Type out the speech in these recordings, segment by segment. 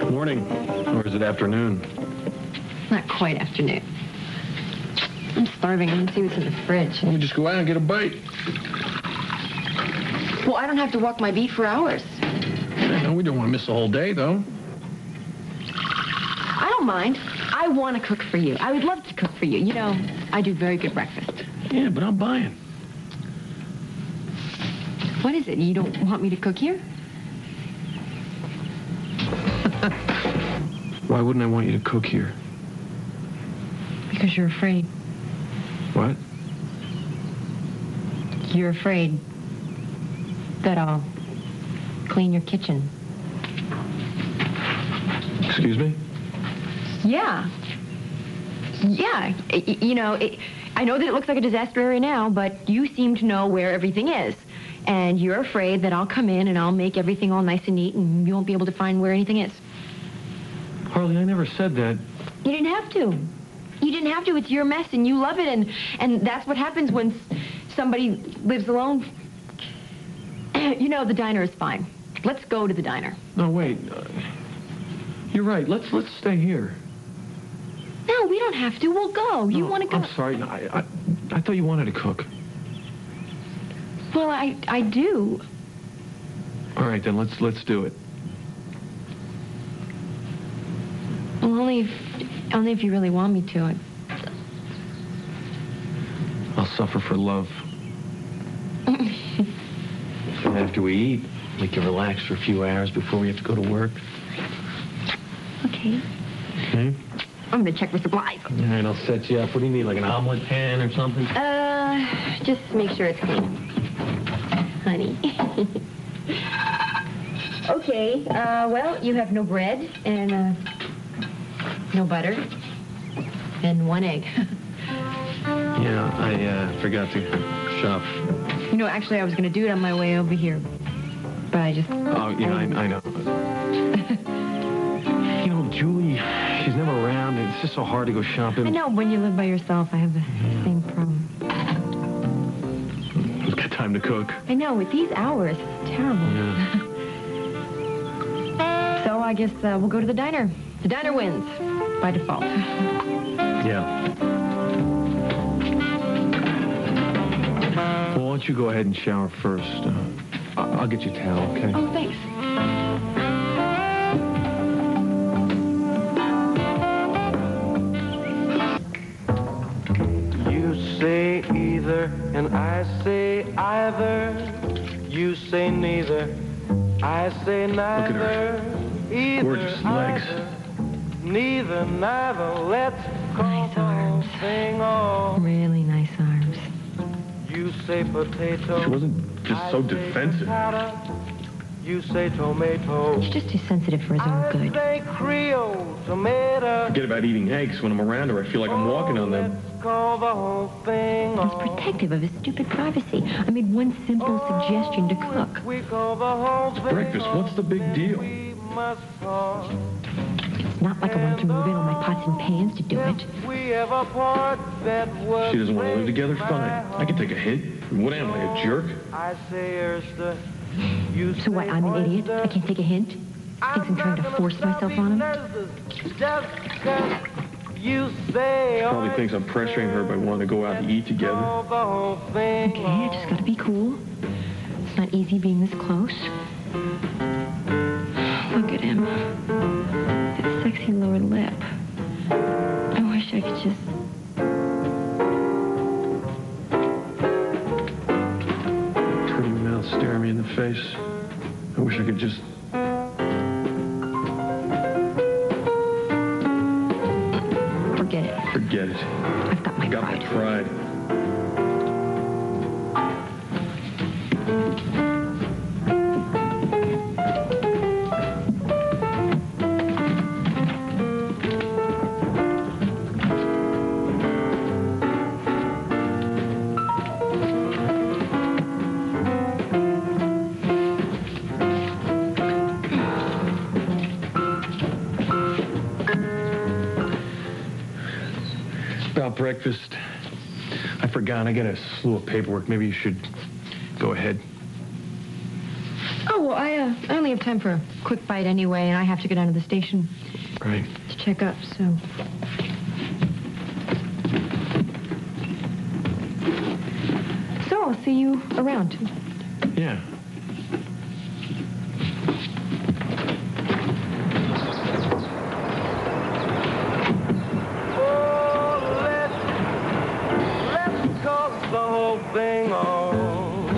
Morning. Or is it afternoon? Not quite afternoon. I'm starving. I'm gonna see what's in the fridge. Let me just go out and get a bite. Well, I don't have to walk my beat for hours. I know we don't want to miss the whole day, though. I don't mind. I want to cook for you. I would love to cook for you. You know, I do very good breakfast. Yeah, but I'm buying. What is it? You don't want me to cook here? Why wouldn't I want you to cook here? Because you're afraid. What? You're afraid that I'll clean your kitchen. Excuse me? Yeah. Yeah. You know, I know that it looks like a disaster area now, but you seem to know where everything is. And you're afraid that I'll come in and I'll make everything all nice and neat and you won't be able to find where anything is. Harley, I never said that. You didn't have to. You didn't have to. It's your mess and you love it. And that's what happens when somebody lives alone. You know, the diner is fine. Let's go to the diner. No, wait. You're right. Let's stay here. No, we don't have to. We'll go. You want to go? I'm sorry. No, I thought you wanted to cook. Well, I do. All right, then let's do it. Well, only if you really want me to. I'll suffer for love. After we eat, we can relax for a few hours before we have to go to work. Okay. Okay? I'm going to check for supplies. All right, I'll set you up. What do you need, like an omelet pan or something? Just make sure it's clean. Honey. Okay, well, you have no bread and, no butter and 1 egg. Yeah, I forgot to shop. You know, actually, I was going to do it on my way over here, but I just... Oh, yeah, I know. You know, Julie, she's never around. It's just so hard to go shopping. I know, when you live by yourself, I have the same problem. Who's got time to cook? I know, with these hours, it's terrible. Yeah. So I guess we'll go to the diner. The diner wins, by default. Yeah. Well, why don't you go ahead and shower first? I'll get you a towel, okay? Oh, thanks. You say either, and I say either. You say neither, I say neither. Look at her. Either, Gorgeous legs. either. Neither, neither. Let's call Nice arms. the thing on. Really nice arms. You say potato. She wasn't just so I say defensive. patata. You say tomato. He's just too sensitive for his own I good. say Creole tomato. Forget about eating eggs. When I'm around her, I feel like I'm walking on them. Let's call the whole thing He's on. protective of his stupid privacy. I made one simple suggestion to cook. We call the whole thing Breakfast, what's the big deal? We must talk. It's not like I want to move in on my pots and pans to do it. We have a part that was She doesn't want to live together? Fine. I can take a hint. What am I, a jerk? I say oyster. You So what, I'm an idiot? I can't take a hint? Thinks I'm trying to force myself on him? Just 'cause you say Probably thinks I'm pressuring her by wanting to go out to eat together. call the whole thing Okay, I just gotta be cool. It's not easy being this close. Look at him. That sexy lower lip. I wish I could just... Pretty mouth staring me in the face. I wish I could just... Forget it. Forget it. I've got my Got my pride. pride. About breakfast. I forgot. I got a slew of paperwork. Maybe you should go ahead. Oh, well, I only only have time for a quick bite anyway, and I have to go down to the station Right. to check up, so... So, I'll see you around. Yeah. Oh, let's call the whole thing on.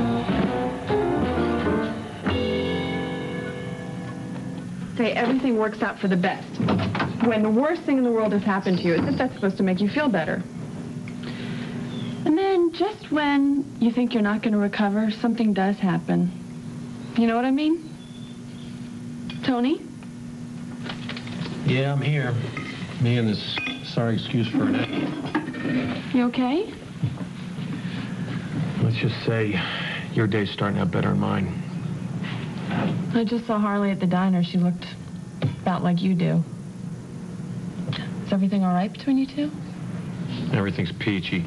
Say everything works out for the best. When the worst thing in the world has happened to you, as if that's supposed to make you feel better. And then just when you think you're not going to recover, something does happen. You know what I mean? Tony? Yeah, I'm here. Me and this sorry excuse for Annette. You okay? Let's just say your day's starting out better than mine. I just saw Harley at the diner. She looked about like you do. Is everything all right between you two? Everything's peachy.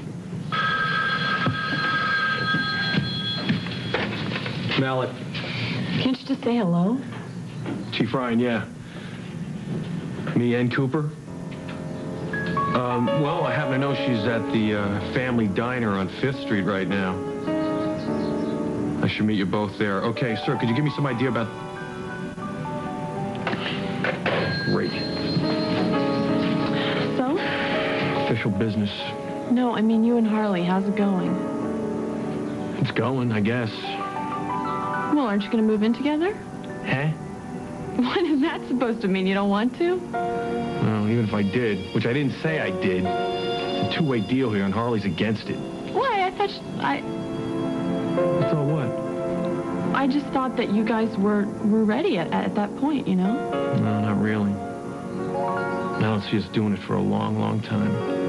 Mallet. Can't you just say hello? Chief Ryan, yeah. Me and Cooper? Well, I happen to know she's at the family diner on 5th Street right now. I should meet you both there. Okay, sir, could you give me some idea about... Great. So? Official business. No, I mean you and Harley. How's it going? It's going, I guess. Well, aren't you going to move in together? Huh? What is that supposed to mean? You don't want to? Well, even if I did, which I didn't say I did, it's a two-way deal here, and Harley's against it. Why? I thought I thought what? I just thought that you guys were ready at that point, you know? No, not really. I don't see us doing it for a long, long time.